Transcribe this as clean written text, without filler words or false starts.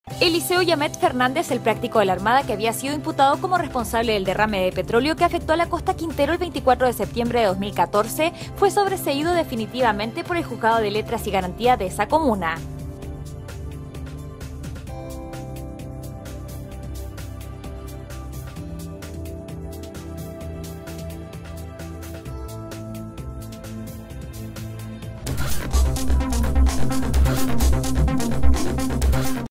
Eliseo Yamet Fernández, el práctico de la Armada que había sido imputado como responsable del derrame de petróleo que afectó a la costa Quintero el 24 de septiembre de 2014, fue sobreseído definitivamente por el Juzgado de Letras y Garantía de esa comuna.